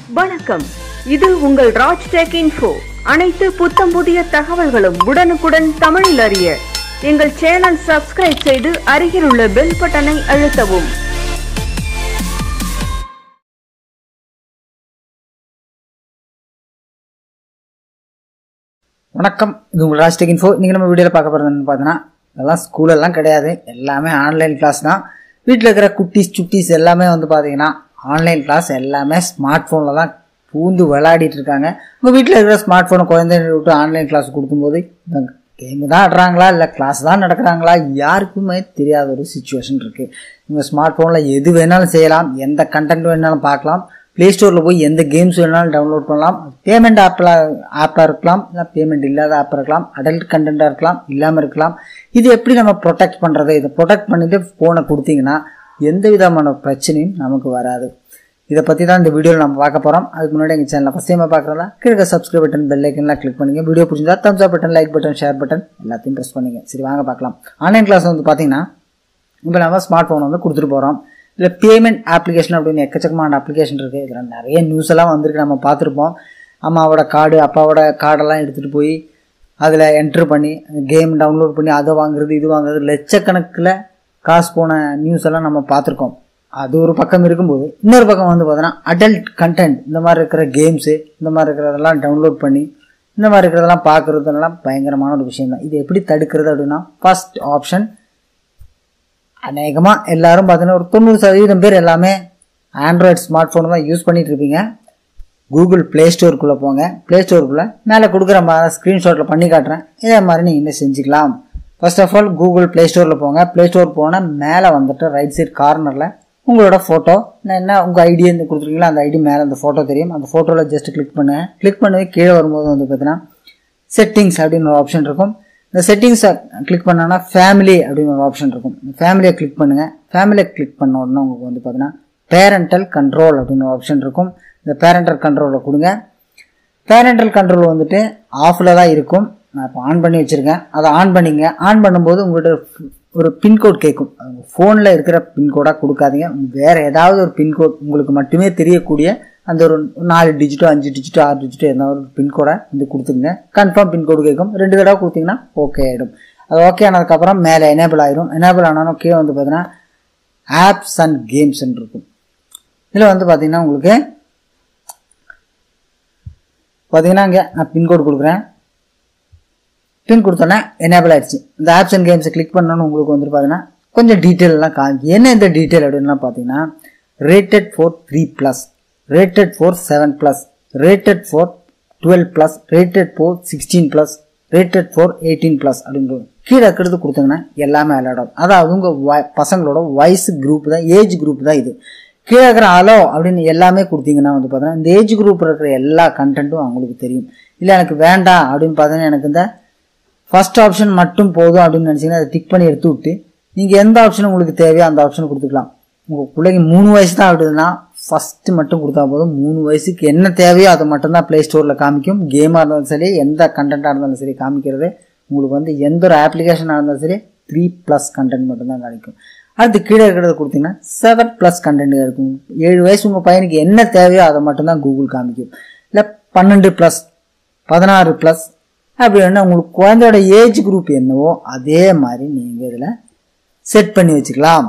வணக்கம், இது உங்கள் ராஜ் டெக் இன்ஃபோ. அனைத்து புத்தம் புதிய தகவல்களும் உடனுக்குடன் தமிழில் அறிய எங்கள் சேனல் சப்ஸ்கிரைப் செய்து அருகில் உள்ள பெல் பட்டனை அழுத்தவும். வணக்கம், இது உங்கள் ராஜ் டெக் இன்ஃபோ. இன்றைக்கி நம்ம வீடியோவில் பார்க்க போகிறதுன்னு பார்த்தீங்கன்னா, இதெல்லாம் ஸ்கூலெல்லாம் கிடையாது, எல்லாமே ஆன்லைன் கிளாஸ் தான். வீட்டில் இருக்கிற குட்டீஸ் எல்லாமே வந்து பார்த்தீங்கன்னா ஆன்லைன் கிளாஸ், எல்லாமே ஸ்மார்ட் ஃபோனில் தான் பூந்து விளையாடிட்டு இருக்காங்க. உங்கள் வீட்டில் இருக்கிற ஸ்மார்ட் ஃபோனை குழந்தைங்க விட்டு ஆன்லைன் கிளாஸ் கொடுக்கும்போது கேமு தான் ஆடுறாங்களா இல்லை கிளாஸ் தான் நடக்கிறாங்களா யாருக்குமே தெரியாத ஒரு சுச்சுவேஷன் இருக்குது. உங்கள் ஸ்மார்ட் ஃபோனில் எது வேணாலும் செய்யலாம், எந்த கண்டென்ட் வேணாலும் பார்க்கலாம், ப்ளே ஸ்டோரில் போய் எந்த கேம்ஸ் வேணாலும் டவுன்லோட் பண்ணலாம். பேமெண்ட் ஆப்பாக இருக்கலாம், இல்லை பேமெண்ட் இல்லாத ஆப்பாக இருக்கலாம், அடல்ட் கண்டென்ட்டாக இருக்கலாம், இல்லாமல் இருக்கலாம். இது எப்படி நம்ம ப்ரொடெக்ட் பண்ணுறது? இதை ப்ரொடெக்ட் பண்ணிவிட்டு ஃபோனை கொடுத்தீங்கன்னா எந்த விதமான பிரச்சனையும் நமக்கு வராது. இதை பற்றி தான் இந்த வீடியோவில் நம்ம பார்க்க போகிறோம். அதுக்கு முன்னாடி எங்கள் சேனலில் ஃபஸ்ட் டைமாக பார்க்குறதா கீழே சப்ஸ்கிரைப் பட்டன், பெல் ஐக்கன்லாம் கிளிக் பண்ணுங்கள். வீடியோ பிடிச்சிருந்தா thumbs up button, like button, share button எல்லாத்தையும் ப்ரெஸ் பண்ணுங்க. சரி, வாங்க பார்க்கலாம். ஆன்லைன் கிளாஸ் வந்து பார்த்தீங்கன்னா இப்போ நம்ம ஸ்மார்ட் ஃபோன் வந்து கொடுத்துட்டு போகிறோம். இதில் பேமெண்ட் அப்ளிகேஷன் அப்படின்னு எக்கச்சக்கமான அப்ளிகேஷன் இருக்குது. இதில் நிறைய நியூஸ் எல்லாம் வந்திருக்கு, நம்ம பார்த்துருப்போம். அம்மாவோட கார்டு, அப்பாவோட கார்டெல்லாம் எடுத்துகிட்டு போய் அதில் என்ட்ரு பண்ணி கேம் டவுன்லோட் பண்ணி அதை வாங்குறது, இது வாங்குறது, லட்சக்கணக்கில் காசு போன நியூஸ் எல்லாம் நம்ம பார்த்துருக்கோம். அது ஒரு பக்கம் இருக்கும்போது, இன்னொரு பக்கம் வந்து பார்த்தோன்னா அடல்ட் கண்டென்ட், இந்த மாதிரி இருக்கிற கேம்ஸு, இந்த மாதிரி இருக்கிறதெல்லாம் டவுன்லோட் பண்ணி இந்த மாதிரி இருக்கிறதெல்லாம் பார்க்குறதுலாம் பயங்கரமான ஒரு விஷயம் தான். இது எப்படி தடுக்கிறது அப்படின்னா, ஃபர்ஸ்ட் ஆப்ஷன், அநேகமாக எல்லோரும் பார்த்தீங்கன்னா ஒரு 90% பேர் எல்லாமே ஆண்ட்ராய்டு ஸ்மார்ட் ஃபோன் தான் யூஸ் பண்ணிகிட்டு இருப்பீங்க. கூகுள் ப்ளே ஸ்டோருக்குள்ளே போங்க. ப்ளே ஸ்டோருக்குள்ளே மேலே கொடுக்குற மாதிரி ஸ்க்ரீன்ஷாட்டில் பண்ணி காட்டுறேன், இதே மாதிரி நீங்கள் என்ன செஞ்சுக்கலாம். First of all Google play ஸ்டோரில் போங்க. ப்ளே ஸ்டோர் போனால் மேலே வந்துட்டு ரைட் சைட் கார்னரில் உங்களோட ஃபோட்டோ, என்ன உங்கள் ஐடி வந்து கொடுத்துருக்கீங்களா அந்த ஐடி மேலே அந்த ஃபோட்டோ தெரியும். அந்த ஃபோட்டோவில் ஜஸ்ட் கிளிக் பண்ணுங்கள். கிளிக் பண்ணி கீழே வரும்போது வந்து பார்த்தீங்கன்னா செட்டிங்ஸ் அப்படின்னு ஒரு ஆப்ஷன் இருக்கும். இந்த செட்டிங்ஸை கிளிக் பண்ணோன்னா ஃபேமிலி அப்படின்னு ஒரு ஆப்ஷன் இருக்கும். ஃபேமிலியை கிளிக் பண்ணுங்கள். ஃபேமிலியை கிளிக் பண்ண உடனே உங்களுக்கு வந்து பார்த்தீங்கன்னா பேரண்டல் கண்ட்ரோல் அப்படின்னு ஒரு ஆப்ஷன் இருக்கும். இந்த பேரண்டல் கண்ட்ரோலில் கொடுங்க. பேரண்டல் கண்ட்ரோல் வந்துட்டு ஆஃபில் தான் இருக்கும். நான் இப்போ ஆன் பண்ணி வச்சுருக்கேன். அதை ஆன் பண்ணிங்க. ஆன் பண்ணும்போது உங்கள்கிட்ட ஒரு பின்கோட் கேட்கும். ஃபோனில் இருக்கிற பின்கோடாக கொடுக்காதீங்க. வேறு ஏதாவது ஒரு பின்கோட் உங்களுக்கு மட்டுமே தெரியக்கூடிய அந்த ஒரு 4 டிஜிட்டோ 5 டிஜிட்டோ 6 டிஜிட்டோ ஏதாவது ஒரு பின்கோடை வந்து கொடுத்துங்க. கன்ஃபார்ம் பின்கோடு கேட்கும். 2 தடவை கொடுத்தீங்கன்னா ஓகே ஆகிடும். அது ஓகே ஆனதுக்கப்புறம் மேலே எனேபிள் ஆகிடும். எனேபிள் ஆனாலும் கீழே வந்து பார்த்தீங்கன்னா ஆப்ஸ் அண்ட் கேம்ஸ்ன்னு இருக்கும். இதில் வந்து பார்த்தீங்கன்னா உங்களுக்கு பார்த்தீங்கன்னா இங்கே நான் பின்கோடு கொடுக்குறேன். பின் கொடுத்தோன்னே எனேபிள் ஆகிடுச்சு. இந்த ஆப்ஸ் அண்ட் கேம்ஸை கிளிக் பண்ணோன்னு உங்களுக்கு வந்துட்டு பார்த்தீங்கன்னா கொஞ்சம் டீட்டெயிலெலாம் காமிக்கும். என்ன இந்த டீட்டெயில் அப்படின்லாம் பார்த்தீங்கன்னா rated for 3+, rated for 7+, rated for 12+, rated for 16+, rated for 18+ அப்படின்னு கீழே இருக்கிறது கொடுத்தீங்கன்னா எல்லாமே விளையாடும். அதாவது உங்கள் பசங்களோட வயசு குரூப் தான், ஏஜ் குரூப் தான் இது. கீழே இருக்கிற அலோ அப்படின்னு எல்லாமே கொடுத்தீங்கன்னா வந்து பார்த்தீங்கன்னா இந்த ஏஜ் குரூப் இருக்கிற எல்லா கண்டென்ட்டும் அவங்களுக்கு தெரியும். இல்லை எனக்கு வேண்டாம் அப்படின்னு பார்த்தீங்கன்னா எனக்கு இந்த ஃபர்ஸ்ட் ஆப்ஷன் மட்டும் போதும் அப்படின்னு நினச்சிங்கன்னா அதை டிக் பண்ணி எடுத்து விட்டு நீங்கள் எந்த ஆப்ஷன் உங்களுக்கு தேவையோ அந்த ஆப்ஷன் கொடுத்துக்கலாம். உங்கள் பிள்ளைங்க 3 வயசு தான் ஆகுதுன்னா ஃபஸ்ட்டு மட்டும் கொடுத்தா போதும். 3 வயசுக்கு என்ன தேவையோ அதை மட்டும்தான் ப்ளே ஸ்டோரில் காமிக்கும். கேமாக இருந்தாலும் சரி, எந்த கண்டென்ட்டாக இருந்தாலும் சரி காமிக்கிறது. உங்களுக்கு வந்து எந்த ஒரு அப்ளிகேஷனாக இருந்தாலும் சரி 3+ கண்டென்ட் மட்டும்தான் காமிக்கும். அடுத்து கீழே இருக்கிறத கொடுத்தீங்கன்னா 7+ கண்டென்ட் இருக்கும். 7 வயசு உங்கள் பையனுக்கு என்ன தேவையோ அதை மட்டும்தான் கூகுள் காமிக்கும். இல்லை 12+, 16+ அப்படின்னா உங்களுக்கு குழந்தையோட ஏஜ் குரூப் என்னவோ அதே மாதிரி நீங்கள் இதில் செட் பண்ணி வச்சுக்கலாம்.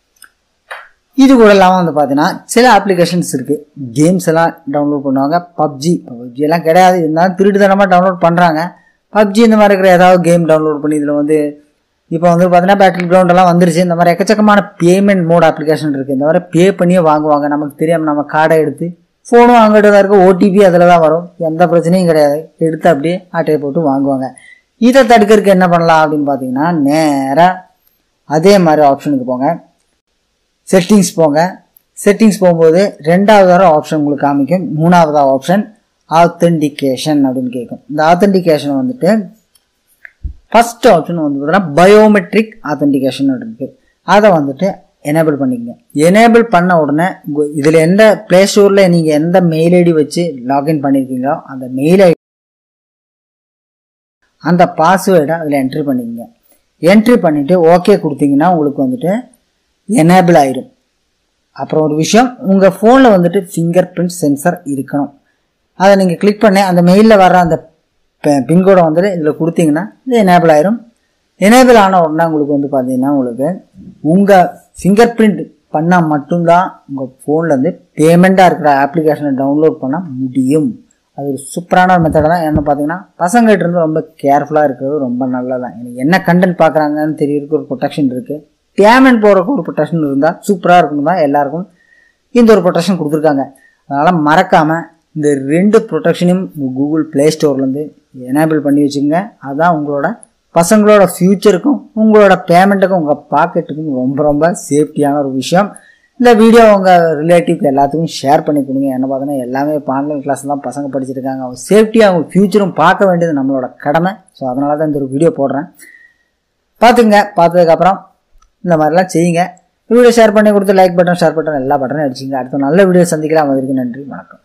இது கூட இல்லாமல் வந்து பார்த்தீங்கன்னா சில அப்ளிகேஷன்ஸ் இருக்குது. கேம்ஸ் எல்லாம் டவுன்லோட் பண்ணுவாங்க. பப்ஜி எல்லாம் கிடையாது, இருந்தாலும் திருட்டுத்தனமாக டவுன்லோட் பண்ணுறாங்க. பப்ஜி இந்த மாதிரி இருக்கிற ஏதாவது கேம் டவுன்லோட் பண்ணி இதில் வந்து இப்போ வந்து பார்த்தீங்கன்னா பேட்டில் கிரவுண்டெல்லாம் வந்துருச்சு. இந்த மாதிரி எக்கச்சக்கமான பேமெண்ட் மோட் அப்ளிகேஷன் இருக்குது. இந்த மாதிரி பே பண்ணியே வாங்குவாங்க. நமக்கு தெரியாமல் நம்ம கார்டை எடுத்து ஃபோனும் அங்கிட்ட தான் இருக்கும், ஓடிபி அதில் தான் வரும், எந்த பிரச்சனையும் கிடையாது. எடுத்து அப்படியே ஆட்டையை போட்டு வாங்குவாங்க. இதை தடுக்கிறதுக்கு என்ன பண்ணலாம் அப்படின்னு பார்த்தீங்கன்னா நேராக அதே மாதிரி ஆப்ஷனுக்கு போங்க. செட்டிங்ஸ் போங்க. செட்டிங்ஸ் போகும்போது 2வது ஆப்ஷன் உங்களுக்கு காமிக்கும். 3வது ஆப்ஷன் ஆத்தென்டிகேஷன் அப்படின்னு கேட்கும். இந்த ஆத்தென்டிகேஷன் வந்துட்டு ஃபர்ஸ்ட் ஆப்ஷன் வந்து பார்த்தீங்கன்னா பயோமெட்ரிக் ஆத்தென்டிகேஷன் இருக்கு. அதை வந்துட்டு எனேபிள் பண்ணிக்கங்க. எனேபிள் பண்ண உடனே இதில் எந்த ப்ளே ஸ்டோரில் நீங்கள் எந்த மெயில் ஐடி வச்சு லாகின் பண்ணியிருக்கீங்களோ அந்த மெயில் ஐடி, அந்த பாஸ்வேர்டை அதில் என்ட்ரி பண்ணிக்கங்க. என்ட்ரி பண்ணிவிட்டு ஓகே கொடுத்தீங்கன்னா உங்களுக்கு வந்துட்டு எனேபிள் ஆயிடும். அப்புறம் ஒரு விஷயம், உங்கள் ஃபோனில் வந்துட்டு ஃபிங்கர் பிரிண்ட் சென்சர் இருக்கணும். அதை நீங்கள் கிளிக் பண்ணி அந்த மெயிலில் வர்ற அந்த பின்கோடை வந்துட்டு இதில் கொடுத்தீங்கன்னா இது எனேபிள் ஆயிரும். எனேபிள் ஆன உடனே உங்களுக்கு வந்து பார்த்தீங்கன்னா உங்களுக்கு உங்கள் ஃபிங்கர் பிரிண்ட் பண்ணால் மட்டும்தான் உங்கள் ஃபோன்லேருந்து பேமெண்ட்டாக இருக்கிற ஆப்ளிகேஷனை டவுன்லோட் பண்ண முடியும். அது ஒரு சூப்பரான ஒரு மெத்தட் தான். என்ன பார்த்தீங்கன்னா பசங்கள்கிட்ட இருந்து ரொம்ப கேர்ஃபுல்லாக இருக்கிறது ரொம்ப நல்லதான். எனக்கு என்ன கண்டென்ட் பார்க்குறாங்கன்னு தெரியறதுக்கு ஒரு ப்ரொடெக்ஷன் இருக்குது. பேமெண்ட் போகிறதுக்கு ஒரு ப்ரொடெக்ஷன் இருந்தால் சூப்பராக இருக்கணும் தான் எல்லாருக்கும் இந்த ஒரு ப்ரொடெக்ஷன் கொடுத்துருக்காங்க. அதனால் மறக்காமல் இந்த 2 ப்ரொடெக்ஷனையும் கூகுள் ப்ளே ஸ்டோர்லேருந்து எனேபிள் பண்ணி வச்சுக்கோங்க. அதுதான் உங்களோட பசங்களோட ஃப்யூச்சருக்கும் உங்களோட பேமெண்ட்டுக்கும் உங்கள் பாக்கெட்டுக்கும் ரொம்ப ரொம்ப சேஃப்டியான ஒரு விஷயம். இந்த வீடியோ உங்கள் ரிலேட்டிவ்க்கு எல்லாத்துக்கும் ஷேர் பண்ணி கொடுங்க. என்ன பார்த்தீங்கன்னா எல்லாமே இப்போ ஆன்லைன் கிளாஸ் தான் பசங்க படிச்சிருக்காங்க. அவங்க சேஃப்டியாக அவங்க ஃப்யூச்சரும் பார்க்க வேண்டியது நம்மளோட கடமை. ஸோ அதனால தான் இந்த ஒரு வீடியோ போடுறேன். பார்த்துங்க. பார்த்ததுக்கப்புறம் இந்த மாதிரிலாம் செய்யுங்க. வீடியோ ஷேர் பண்ணி கொடுத்து லைக் பட்டன் ஷேர் பட்டன் எல்லா பட்டனும் அடிச்சிங்க. அடுத்த நல்ல வீடியோ சந்திக்கலாம். அதற்கு நன்றி, வணக்கம்.